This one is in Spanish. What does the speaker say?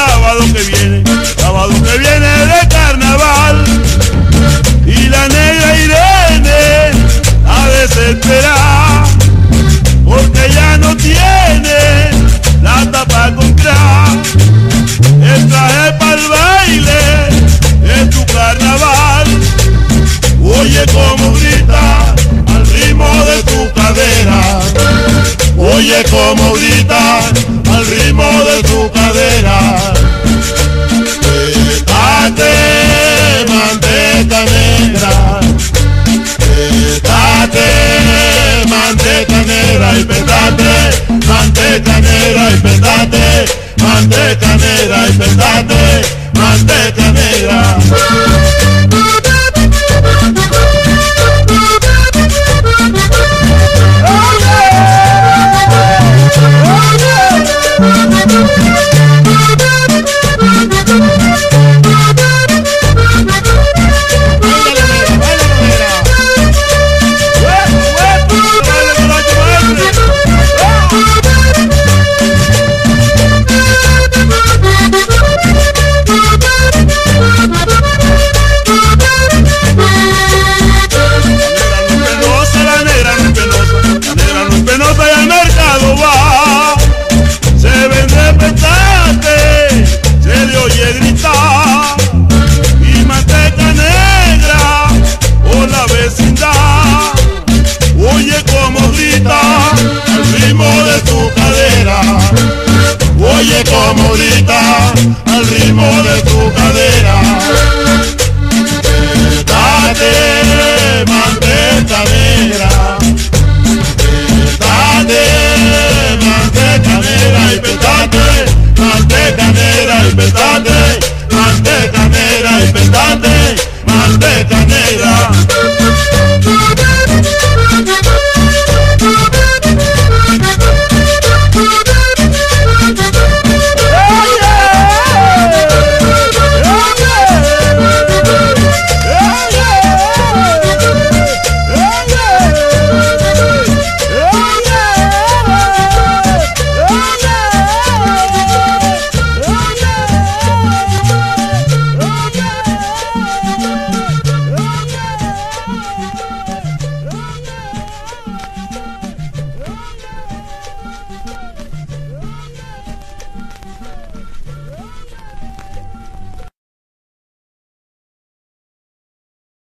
sábado que viene de carnaval. Y la negra Irene a desesperar, porque ya no tiene plata para comprar el traje para el baile en tu carnaval. Oye como grita al ritmo de tu cadera, oye como grita al ritmo de tu cadera. Pétate, manteca negra, pétate, manteca negra y pétate, manteca negra y pétate, manteca negra y pétate, manteca negra. Oye como grita al ritmo de tu cadera. Pétate, manteca negra, pétate, manteca negra y pétate, manteca negra.